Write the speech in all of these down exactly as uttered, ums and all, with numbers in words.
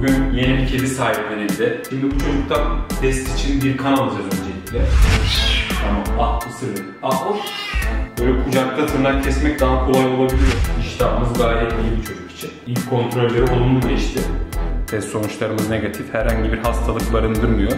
Bugün yeni bir kedi sahiplenildi. Şimdi bu çocuktan test için bir kan alacağız öncelikle. Tamam, ah ısır beni. Ah hop. Böyle kucakta tırnak kesmek daha kolay olabiliyor. İştahımız gayet iyi bir çocuk için. İlk kontrolleri olumlu geçti. Test sonuçlarımız negatif. Herhangi bir hastalık barındırmıyor.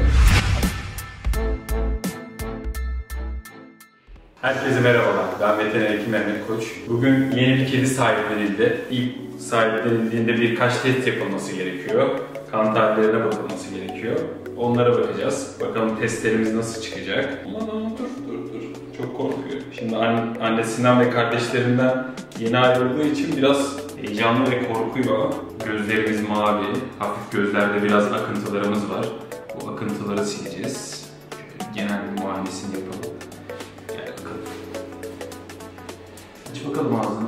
Herkese merhabalar. Ben veteriner hekim Mehmet Koç. Bugün yeni bir kedi sahiplenildi. İlk sahiplenildiğinde birkaç test yapılması gerekiyor. Kan tahlillerine bakılması gerekiyor. Onlara bakacağız. Bakalım testlerimiz nasıl çıkacak. Aman aman dur dur dur. Çok korkuyor. Şimdi annesinden ve kardeşlerinden yeni ayrıldığı için biraz heyecanlı ve korkuyor. Gözlerimiz mavi. Hafif gözlerde biraz akıntılarımız var. Bu akıntıları sileceğiz. Şöyle genel bir muayenesini yapalım. Aç bakalım ağzını.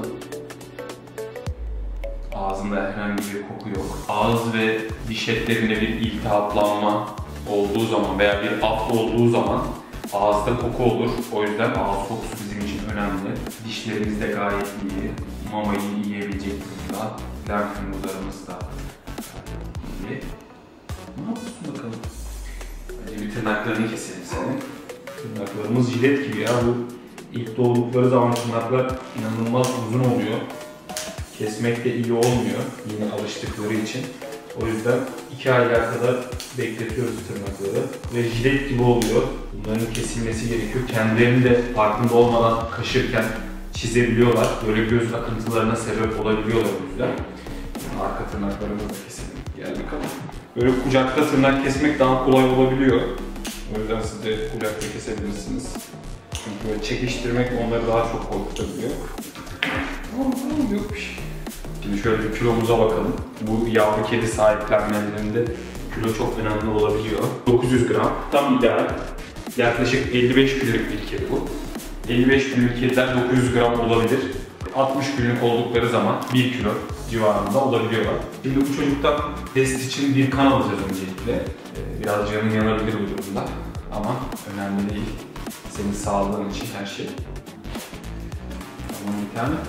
Ağzında herhangi bir koku yok. Ağız ve diş etlerinde bir iltihaplanma olduğu zaman veya bir af olduğu zaman ağızda koku olur. O yüzden ağız kokusu bizim için önemli. Dişlerimiz de gayet iyi. Mamayı yiyebilecek durumda. Lenf nodlarımız da iyi. Ne yapıyorsun bakalım? Önce bir tırnaklarını keselim senin. Tırnaklarımız jilet gibi ya. Bu İlk doğdukları zaman tırnaklar inanılmaz uzun oluyor. Kesmek de iyi olmuyor yeni alıştıkları için. O yüzden iki aylar kadar bekletiyoruz tırnakları ve jilet gibi oluyor. Bunların kesilmesi gerekiyor. Kendilerini de farkında olmadan kaşırken çizebiliyorlar. Böyle göz akıntılarına sebep olabiliyorlar o yüzden. Yani arka tırnaklarımızı da keselim. Gel bakalım. Böyle kucakta tırnak kesmek daha kolay olabiliyor. O yüzden siz de kucakta kesebilirsiniz. Çünkü böyle çekiştirmek onları daha çok korkutabiliyor. Tamam tamam yok bir şey. Şimdi şöyle bir kilomuza bakalım. Bu yavru kedi sahiplenmelerinde kilo çok önemli olabiliyor. dokuz yüz gram tam ideal. Yaklaşık elli beş günlük bir kedi bu. elli beş günlük kediler dokuz yüz gram olabilir. altmış günlük oldukları zaman bir kilo civarında olabiliyorlar. Şimdi bu çocuktan test için bir kan alacağız öncelikle. Biraz canın yanabilir bu durumda ama önemli değil. Senin sağlığın için her şey. Tamam bir tane.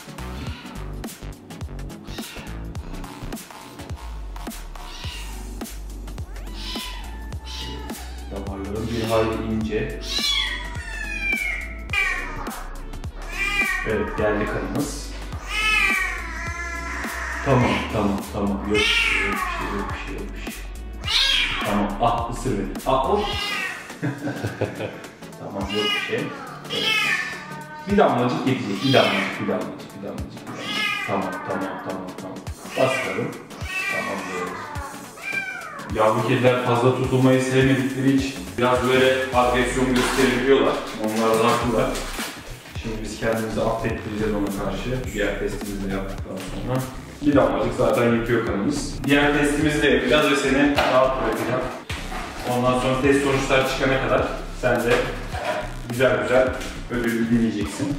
Damarların bir hayli ince. Evet geldi kanımız. Tamam tamam tamam yok bir şey yok bir şey yok bir şey yok bir şey. Tamam ah ısır beni. Ah hop. Tamam yok bir şey. Evet. Bir damlacık yetecek. Bir damlacık, bir damlacık, bir damlacık, bir damlacık. Tamam, tamam, tamam, tamam. Basalım. Tamam böyle. Yavru kediler fazla tutulmayı sevmedikleri için biraz böyle agresyon gösterebiliyorlar. Onlar da haklılar. Şimdi biz kendimizi affettireceğiz ona karşı. Diğer testimizi de yaptıktan sonra. Bir damlacık zaten yetiyor kanımız. Diğer testimizi de yapacağız ve seni rahat bırakacağım. Ondan sonra test sonuçlar çıkana kadar sen de güzel güzel ödülü dinleyeceksin.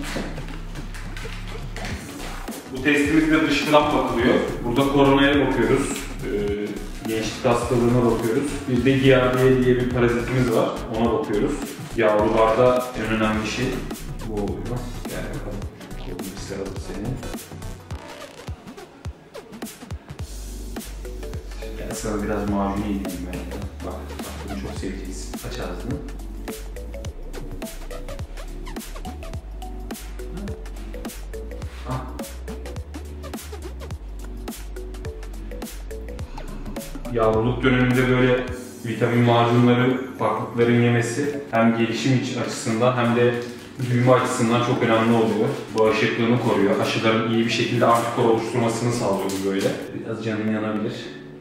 Bu testimizde dışkıdan bakılıyor. Burada koronaya bakıyoruz. Ee, gençlik hastalığına bakıyoruz. Bir de Giardia diye bir parazitimiz var. Ona bakıyoruz. Yavrularda en önemli şey bu oluyor. Gel bakalım. Kolunu bir sıraladı seni. Gel sana biraz macunu yedireyim ben. Bak, bak bunu çok seveceğiz. Aç ağzını. Yavruluk döneminde böyle vitamin macunları, ufaklıkların yemesi hem gelişim açısından hem de büyüme açısından çok önemli oluyor. Bağışıklığını koruyor. Aşıların iyi bir şekilde antikor oluşturmasını sağlıyor bu böyle. Biraz canın yanabilir.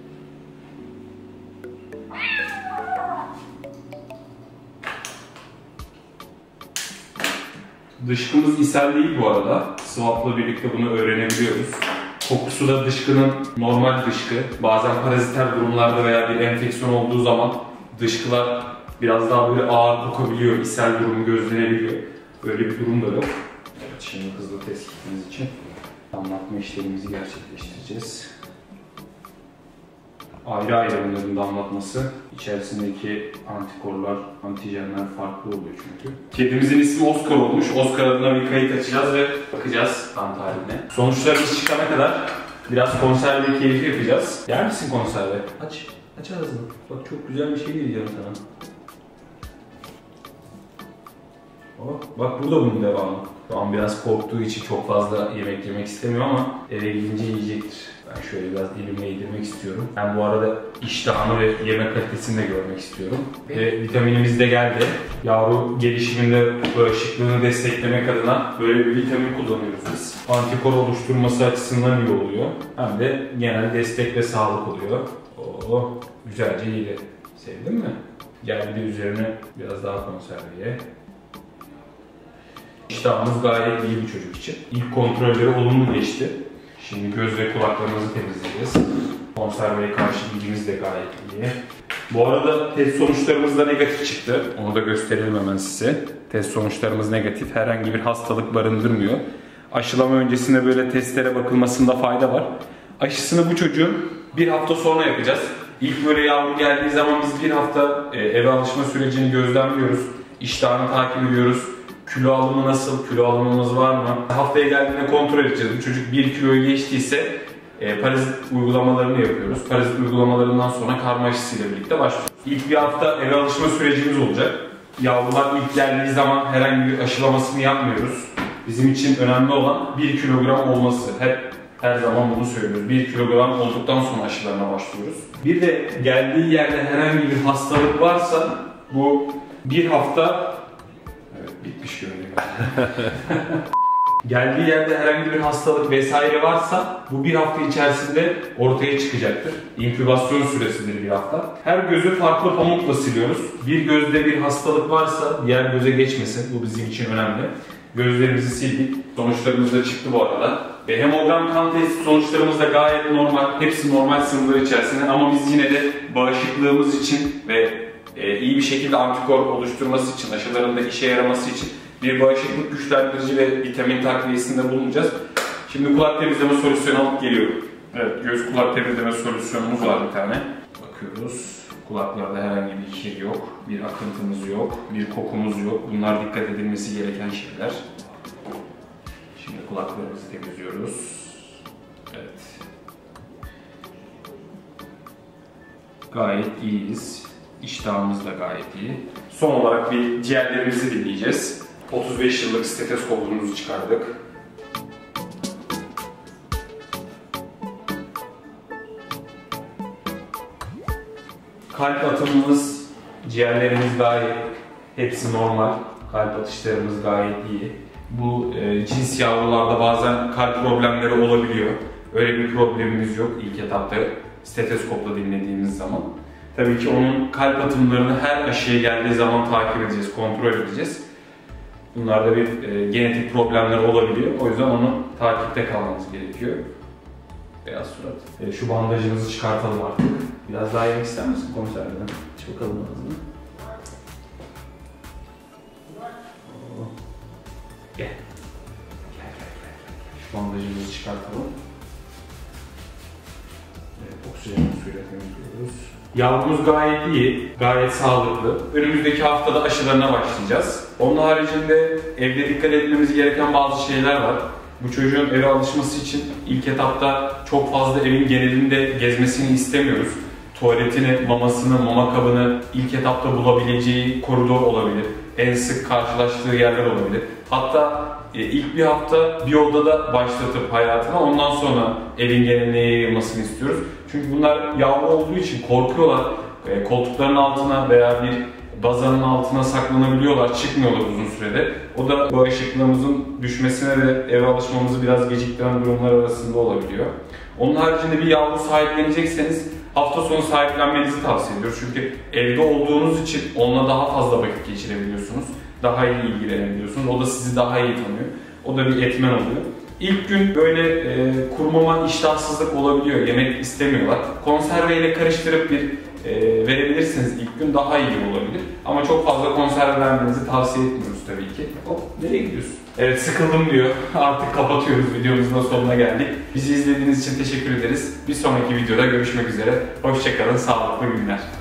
Dışkımız ishal değil bu arada. Swap'la birlikte bunu öğrenebiliyoruz. Kokusu da dışkının normal dışkı. Bazen paraziter durumlarda veya bir enfeksiyon olduğu zaman dışkılar biraz daha böyle ağır kokabiliyor, ishal durumu gözlenebiliyor. Böyle bir durum da yok. Evet, şimdi hızlı test kitimiz için damlatma işlemimizi gerçekleştireceğiz. Ayrı ayrı bunların damlatması. İçerisindeki antikorlar, antijenler farklı oluyor çünkü. Kedimizin ismi Oscar olmuş. Oscar adına bir kayıt açacağız ve bakacağız kan tarihine. Sonuçlarımız çıkana kadar Biraz konserve keyfi yapacağız. Yer misin konserve? Aç. Aç ağzını. Bak çok güzel bir şey diyeceğim sana. Oh, bak burada bunun devamı. Şu an biraz korktuğu için çok fazla yemek yemek istemiyor ama eve gidince yiyecektir. Ben şöyle biraz elimle yedirmek istiyorum. Ben bu arada iştahını ve yemek kalitesini de görmek istiyorum. Ve vitaminimiz de geldi. Yavru gelişiminde bağışıklığını desteklemek adına böyle bir vitamin kullanıyoruz biz. Antikor oluşturması açısından iyi oluyor. Hem de genel destek ve sağlık oluyor. Oo, güzelce yedi. Sevdin mi? Geldi üzerine biraz daha konserveye. İştahımız gayet iyi bir çocuk için. İlk kontrolleri olumlu geçti. Şimdi göz ve kulaklarımızı temizleyeceğiz. Konserveye karşı bilgimiz de gayet iyi. Bu arada test sonuçlarımız da negatif çıktı. Onu da gösterelim hemen size. Test sonuçlarımız negatif. Herhangi bir hastalık barındırmıyor. Aşılama öncesinde böyle testlere bakılmasında fayda var. Aşısını bu çocuğun bir hafta sonra yapacağız. İlk böyle yavru geldiği zaman biz bir hafta e, eve alışma sürecini gözlemliyoruz. İştahını takip ediyoruz. Kilo alımı nasıl? Kilo alımımız var mı? Haftaya geldiğinde kontrol edeceğiz. Bu çocuk bir kiloyu geçtiyse e, parazit uygulamalarını yapıyoruz. Parazit uygulamalarından sonra karma aşısıyla birlikte başlıyoruz. İlk bir hafta eve alışma sürecimiz olacak. Yavrular ilk geldiği zaman herhangi bir aşılamasını yapmıyoruz. Bizim için önemli olan bir kilogram olması. Hep her zaman bunu söylüyoruz. bir kilogram olduktan sonra aşılarına başlıyoruz. Bir de geldiği yerde herhangi bir hastalık varsa bu bir hafta bitmiş görünüyor. Geldiği yerde herhangi bir hastalık vesaire varsa bu bir hafta içerisinde ortaya çıkacaktır. İnkübasyon süresidir bir hafta. Her gözü farklı pamukla siliyoruz. Bir gözde bir hastalık varsa diğer göze geçmesin. Bu bizim için önemli. Gözlerimizi sildik. Sonuçlarımız da çıktı bu arada. Ve hemogram kan testi sonuçlarımız da gayet normal. Hepsi normal sınırlar içerisinde ama biz yine de bağışıklığımız için ve Ee, iyi bir şekilde antikor oluşturması için, aşıların da işe yaraması için bir bağışıklık güçlendirici ve vitamin takviyesinde bulunacağız. Şimdi kulak temizleme solüsyonu alıp geliyorum. Evet, göz kulak temizleme solüsyonumuz var bir tane. Bakıyoruz. Kulaklarda herhangi bir kir yok, bir akıntımız yok, bir kokumuz yok. Bunlar dikkat edilmesi gereken şeyler. Şimdi kulaklarımızı temizliyoruz. Evet. Gayet iyiyiz. İştahımız da gayet iyi. Son olarak bir ciğerlerimizi dinleyeceğiz. otuz beş yıllık steteskopumuzu çıkardık. Kalp atımımız, ciğerlerimiz gayet, hepsi normal. Kalp atışlarımız gayet iyi. Bu e, cins yavrularda bazen kalp problemleri olabiliyor. Öyle bir problemimiz yok ilk etapta steteskopla dinlediğimiz zaman. Tabii ki onun kalp atımlarını her aşıya geldiği zaman takip edeceğiz, kontrol edeceğiz. Bunlarda bir e, genetik problemler olabiliyor. O yüzden onu takipte kalmamız gerekiyor. Beyaz surat. E, şu bandajımızı çıkartalım artık. Biraz daha yemek ister misin konserveden? Aç bakalım ağzını. Oh. Gel. Gel, gel, gel, gel. Şu bandajımızı çıkartalım. Evet, oksijen suyla temizliyoruz. Yavrumuz gayet iyi, gayet sağlıklı. Önümüzdeki haftada aşılarına başlayacağız. Onun haricinde evde dikkat etmemiz gereken bazı şeyler var. Bu çocuğun eve alışması için ilk etapta çok fazla evin genelinde gezmesini istemiyoruz. Tuvaletini, mamasını, mama kabını ilk etapta bulabileceği koridor olabilir. En sık karşılaştığı yerler olabilir. Hatta ilk bir hafta bir odada başlatıp hayatına ondan sonra evin geneline yayılmasını istiyoruz. Çünkü bunlar yavru olduğu için korkuyorlar. Koltukların altına veya bir bazanın altına saklanabiliyorlar, çıkmıyorlar uzun sürede. O da bağışıklığımızın düşmesine ve eve alışmamızı biraz geciktiren durumlar arasında olabiliyor. Onun haricinde bir yavru sahiplenecekseniz hafta sonu sahiplenmenizi tavsiye ediyoruz. Çünkü evde olduğunuz için onunla daha fazla vakit geçirebiliyorsunuz. Daha iyi ilgilenebiliyorsunuz. O da sizi daha iyi tanıyor. O da bir etmen oluyor. İlk gün böyle e, kurmama, iştahsızlık olabiliyor. Yemek istemiyorlar. Konserveyle karıştırıp bir e, verebilirsiniz ilk gün, daha iyi olabilir. Ama çok fazla konserve vermenizi tavsiye etmiyoruz tabii ki. Hop, nereye gidiyorsun? Evet, sıkıldım diyor. Artık kapatıyoruz. Videomuzun da sonuna geldik. Bizi izlediğiniz için teşekkür ederiz. Bir sonraki videoda görüşmek üzere. Hoşça kalın, sağlıklı günler.